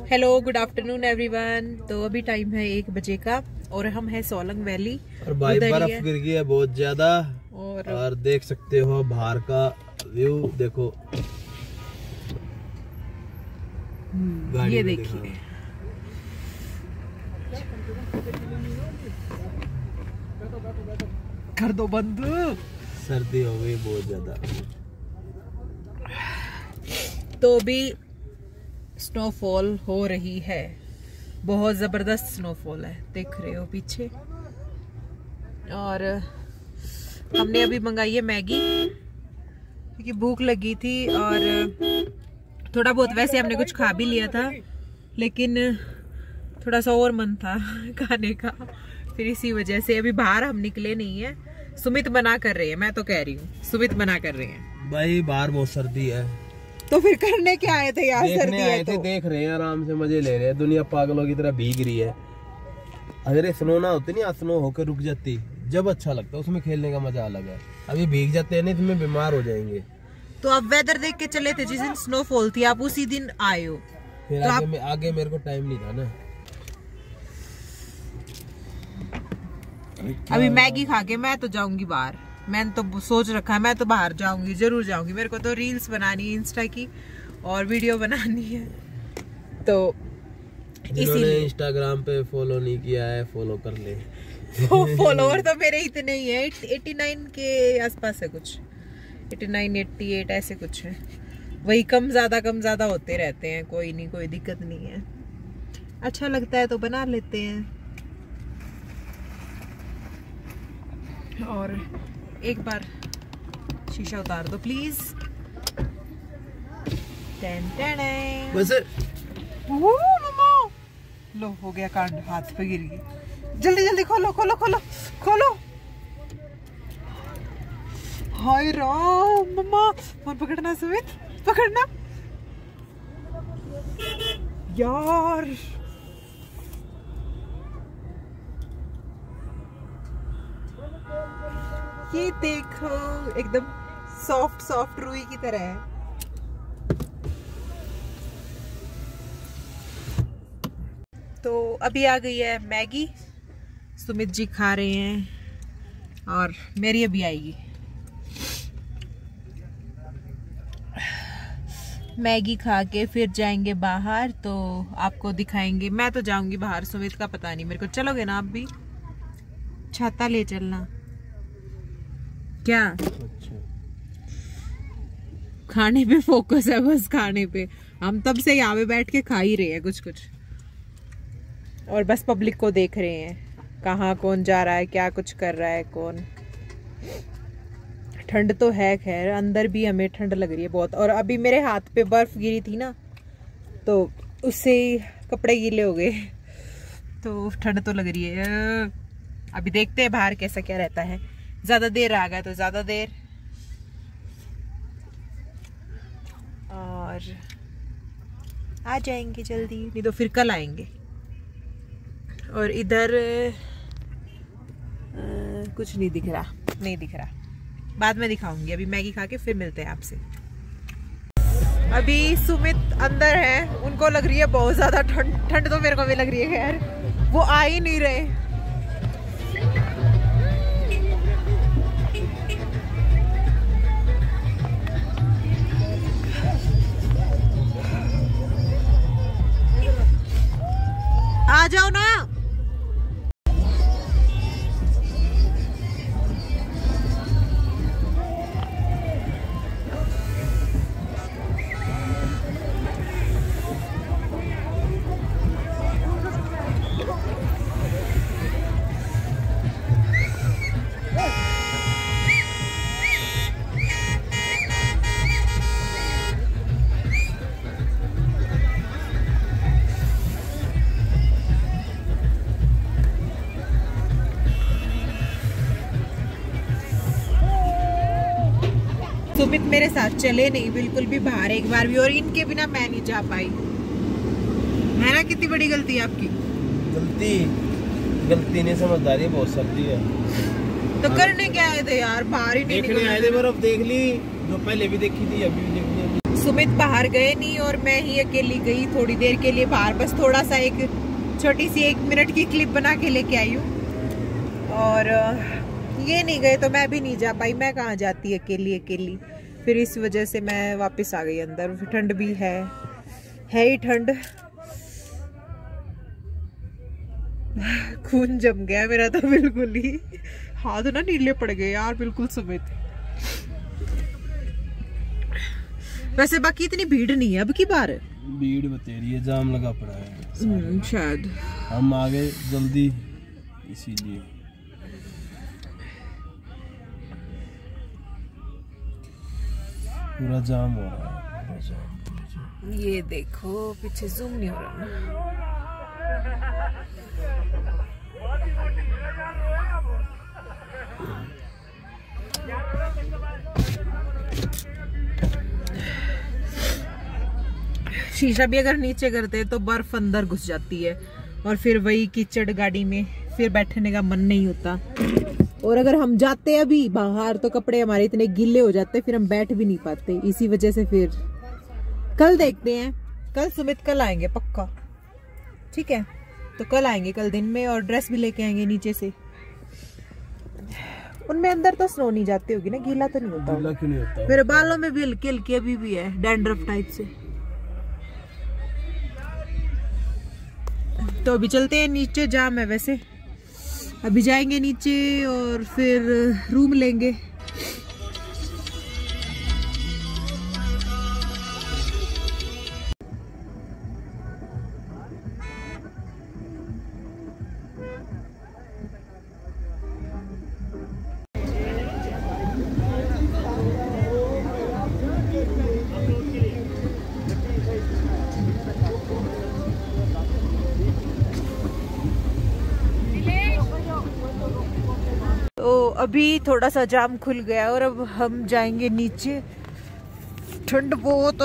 Hello, good afternoon everyone. तो अभी time है 1 बजे का और हम हैं सोलंग वैली और भाई बर्फ गिर गई है बहुत ज्यादा और देख सकते हो बाहर का व्यू देखो। ये देखिए, कर दो बंद। सर्दी हो गई बहुत ज्यादा। तो भी स्नोफॉल हो रही है, बहुत जबरदस्त स्नोफॉल है, देख रहे हो पीछे। और हमने अभी मंगाई है मैगी क्योंकि भूख लगी थी और थोड़ा बहुत वैसे हमने कुछ खा भी लिया था, लेकिन थोड़ा सा और मन था खाने का, फिर इसी वजह से अभी बाहर हम निकले नहीं है। सुमित मना कर रहे हैं, मैं तो कह रही हूँ सुमित मना कर रहे हैं। भाई बाहर बहुत सर्दी है तो फिर करने क्या आए थे यार? सर्दी है तो देख रहे हैं, आराम से मजे ले रहे हैं। दुनिया पागलों की तरह भीग रही है। अगर ये स्नो ना होती नहीं, स्नो होकर रुक जाती जब अच्छा लगता, उसमें खेलने का मजा अलग है। अभी भीग जाते हैं नहीं, इसमें बीमार हो जाएंगे। तो आप वेदर देख के चले थे, जिस दिन स्नोफॉल थी आप उसी दिन आए हो। फिर तो आगे मेरे को टाइम नहीं था ना। अभी मैगी खा के मैं तो जाऊंगी बाहर। मैंने तो सोच रखा है मैं तो बाहर जाऊंगी, जरूर जाऊंगी। मेरे को तो रील्स बनानी है इंस्टा की और वीडियो बनानी है। तो जिन्होंने इंस्टाग्राम पे फॉलो नहीं किया है फॉलो कर ले। फॉलोवर तो मेरे इतने ही है, 89 के आसपास है कुछ, 89 88 ऐसे कुछ है। वही कम ज्यादा होते रहते हैं। कोई नहीं, कोई दिक्कत नहीं है। अच्छा लगता है तो बना लेते हैं। और एक बार शीशा उतार दो प्लीज। बस लो, हो गया कांड, हाथ पे गिर गई। जल्दी जल्दी खोलो खोलो खोलो खोलो। हाय राम, मम्मा फोन पकड़ना, सुमित पकड़ना यार। ये देखो, एकदम सॉफ्ट रुई की तरह है। तो अभी आ गई है मैगी, सुमित जी खा रहे हैं और मेरी अभी आएगी। मैगी खा के फिर जाएंगे बाहर, तो आपको दिखाएंगे। मैं तो जाऊंगी बाहर, सुमित का पता नहीं। मेरे को चलोगे ना आप भी? छाता ले चलना क्या? अच्छा। खाने पे फोकस है, बस खाने पे। हम तब से यहाँ पे बैठ के खा ही रहे हैं कुछ और बस पब्लिक को देख रहे हैं, कहाँ कौन जा रहा है, क्या कुछ कर रहा है कौन। ठंड तो है, खैर अंदर भी हमें ठंड लग रही है बहुत। और अभी मेरे हाथ पे बर्फ गिरी थी ना, तो उससे कपड़े गीले हो गए, तो ठंड तो लग रही है। अभी देखते हैं बाहर कैसा क्या रहता है। ज्यादा देर आ गया तो ज्यादा देर, और आ जाएंगे जल्दी, नहीं तो फिर कल आएंगे। और इधर कुछ नहीं दिख रहा, बाद में दिखाऊंगी। अभी मैगी खा के फिर मिलते हैं आपसे। अभी सुमित अंदर है, उनको लग रही है बहुत ज्यादा ठंड तो मेरे को भी लग रही है, खैर वो आ ही नहीं रहे। आ जाओ ना। सुमित मेरे साथ चले नहीं बिल्कुल भी बाहर एक बार भी, और इनके बिना मैं नहीं जा पाई। है ना, कितनी बड़ी गलती है आपकी। गलती नहीं, समझदारी बहुत सर्दी है। तो करने क्या आए थे यार, बाहर ही नहीं देखने आए थे, बर्फ देख ली जो पहले भी देखी थी अभी भी देखनी है। सुमित बाहर गए नहीं और मैं ही अकेली गई थोड़ी देर के लिए बाहर, बस थोड़ा सा एक छोटी सी 1 मिनट की क्लिप बना के लेके आई हूँ। और ये नहीं गए तो मैं भी नहीं जा पाई, मैं कहाँ जाती अकेली अकेली। फिर इस वजह से मैं वापस आ गई अंदर। ठंड भी है ही ठंड। खून जम गया मेरा तो बिल्कुल ही, हाथ ना नीले पड़ गए यार बिल्कुल समेत। वैसे बाकी इतनी भीड़ नहीं है अब की बार। भीड़ बतेरी है, जाम लगा पड़ा है शायद। हम आ गए जल्दी इसीलिए। पूरा जाम हो रहा है, पूरा जाम। ये देखो पीछे जूम नहीं हो रहा। शीशा भी अगर नीचे करते तो बर्फ अंदर घुस जाती है और फिर वही कीचड़ गाड़ी में फिर बैठने का मन नहीं होता। और अगर हम जाते अभी बाहर तो कपड़े हमारे इतने गीले हो जाते, फिर हम बैठ भी नहीं पाते। इसी वजह से फिर कल देखते हैं। कल सुमित कल आएंगे पक्का, ठीक है? तो कल आएंगे, कल दिन में, और ड्रेस भी लेके आएंगे नीचे से। उनमें अंदर तो स्नो नहीं जाती होगी ना, गीला तो नहीं होता। गीला क्यों नहीं होता? मेरे बालों में भी हल्की हल्की अभी भी है डैंड्रफ टाइप से। तो अभी चलते हैं नीचे, जाम है वैसे। अभी जाएंगे नीचे और फिर रूम लेंगे। तो अभी थोड़ा सा जाम खुल गया और अब हम जाएंगे नीचे। ठंड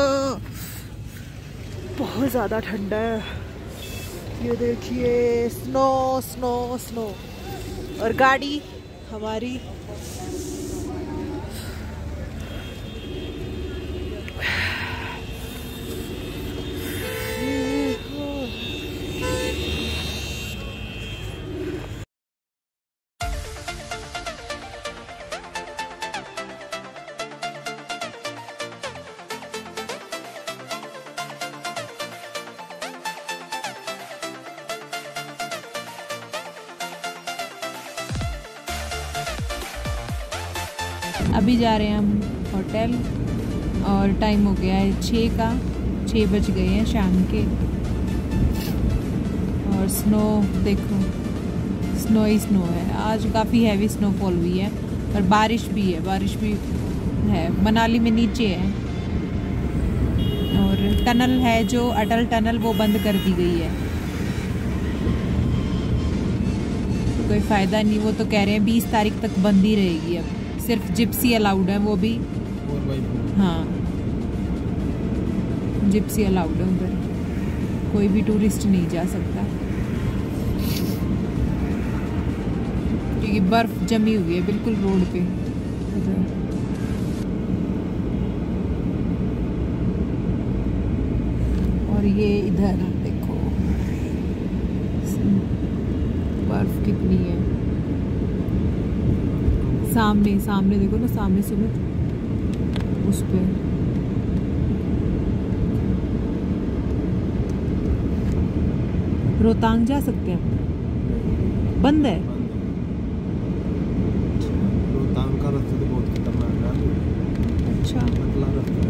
बहुत ज्यादा ठंड है। ये देखिए स्नो स्नो स्नो। और गाड़ी हमारी अभी जा रहे हैं हम होटल और टाइम हो गया है 6 का। 6 बज गए हैं शाम के। और स्नो देखो, स्नो ही स्नो है। आज काफ़ी हैवी स्नोफॉल हुई है और बारिश भी है। मनाली में नीचे है और टनल है जो अटल टनल, वो बंद कर दी गई है। तो कोई फ़ायदा नहीं। वो तो कह रहे हैं 20 तारीख तक बंद ही रहेगी। अब सिर्फ जिप्सी अलाउड है, वो भी। हाँ, जिप्सी अलाउड है उधर, कोई भी टूरिस्ट नहीं जा सकता क्योंकि बर्फ जमी हुई है बिल्कुल रोड पे उधर। और ये इधर देखो बर्फ कितनी है। सामने देखो ना, सामने सुमित उस पे। रोहतांग जा सकते हैं? बंद है। रोहतांग का रास्ता तो बहुत खतरनाक है। अच्छा, पतला रास्ता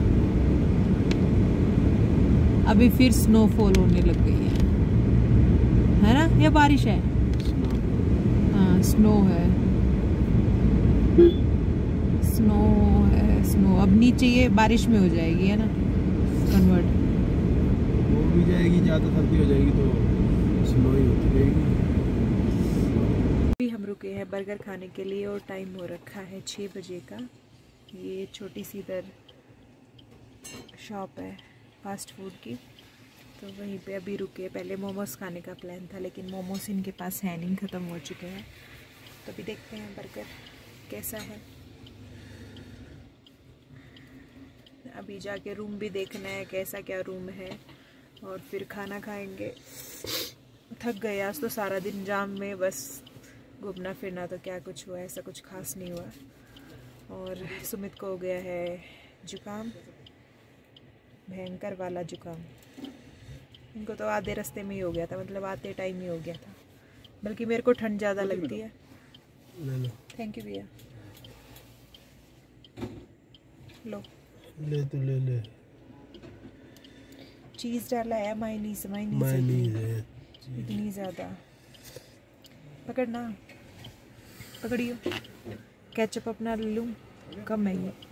है। अभी फिर स्नोफॉल होने लग गई है ना? या बारिश है? हाँ, स्नो है। स्नो अब नीचे ये बारिश में हो जाएगी, है ना, कन्वर्ट हो भी जाएगी। ज़्यादा सर्दी हो जाएगी तो स्नो ही होती रहेगी। अभी हम रुके हैं बर्गर खाने के लिए और टाइम हो रखा है 6 बजे का। ये छोटी सी इधर शॉप है फास्ट फूड की, तो वहीं पे अभी रुके। पहले मोमोज खाने का प्लान था लेकिन मोमोज इनके पास है नहीं, ख़त्म हो चुके हैं। तो अभी देखते हैं बर्गर कैसा है। अभी जाके रूम भी देखना है कैसा क्या रूम है, और फिर खाना खाएंगे। थक गए आज तो सारा दिन जाम में, बस घूमना फिरना, तो क्या कुछ हुआ, ऐसा कुछ खास नहीं हुआ। और सुमित को हो गया है जुकाम, भयंकर वाला जुकाम। इनको तो आधे रास्ते में ही हो गया था, मतलब आते टाइम ही हो गया था, बल्कि मेरे को ठंड ज़्यादा लगती है। थैंक यू भैया। लो ले तो ले चीज़ डाला है, मायनीज है इतनी ज़्यादा। पकड़ना, पकड़ियो। केचप अपना ले लूँ, कम है ये।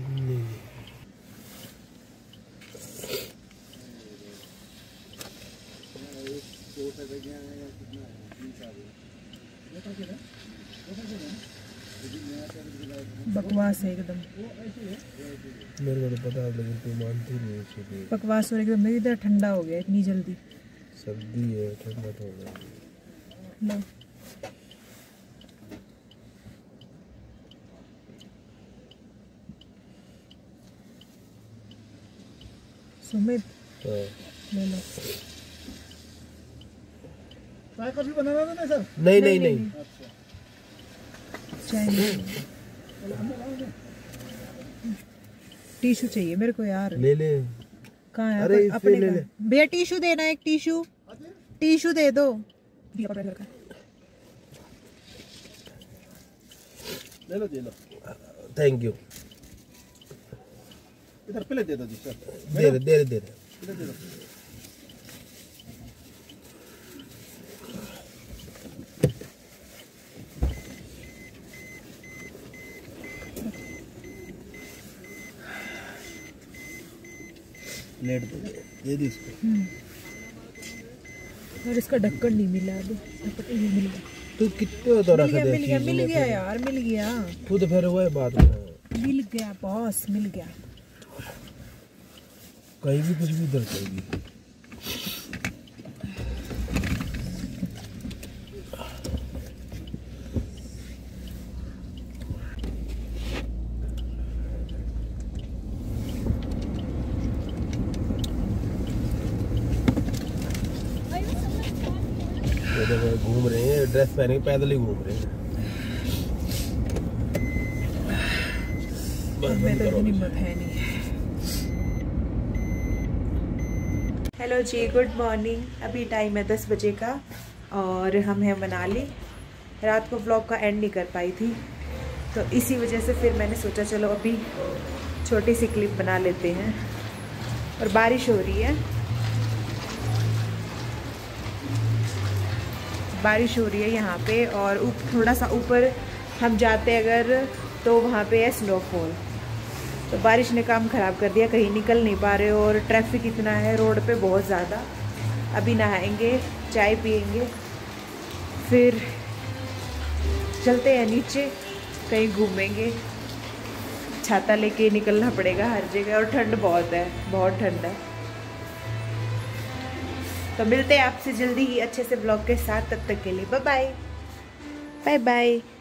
बकवास है एकदम, मेरे को तो पता है लेकिन तू मानती नहीं है। बकवास हो एकदम। मेरी इधर ठंडा हो गया इतनी जल्दी। सर्दी है, ठंडा तो हो गया। लो सुमित, ले लो। चाय कॉफी बनाना था ना सर? नहीं। चाय टिश्यू चाहिए मेरे को यार। ले ले। कहाँ है? अरे अपने ले ले। भैया टिश्यू देना, एक टिश्यू दे दो। ले लो। Thank you. इधर पहले दे दो जी सर। दे रहे। दे दो। लेट दे दी इसको। और इसका ढक्कन नहीं मिला अभी। नहीं मिल गया। तू कितने तो रख दे। मिल गया यार, मिल गया। खुद फिर वो बात में मिल गया बॉस, मिल गया। कहीं भी कुछ भी इधर चाहिए। घूम रहे हैं, ड्रेस पहने पैदल ही घूम रहे हैं। मैं तो इतनी हिम्मत है नहीं। हेलो जी, गुड मॉर्निंग। अभी टाइम है 10 बजे का और हम हैं मनाली। रात को व्लॉग का एंड नहीं कर पाई थी, तो इसी वजह से फिर मैंने सोचा चलो अभी छोटी सी क्लिप बना लेते हैं। और बारिश हो रही है, यहाँ पे। और थोड़ा सा ऊपर हम जाते अगर तो वहाँ पे है स्नोफॉल। तो बारिश ने काम ख़राब कर दिया, कहीं निकल नहीं पा रहे और ट्रैफिक इतना है रोड पे बहुत ज़्यादा। अभी नहाएंगे, चाय पियेंगे, फिर चलते हैं नीचे कहीं घूमेंगे। छाता लेके निकलना पड़ेगा हर जगह, और ठंड बहुत है, बहुत ठंड है। तो मिलते हैं आपसे जल्दी ही अच्छे से ब्लॉग के साथ। तब तक के लिए बाय बाय।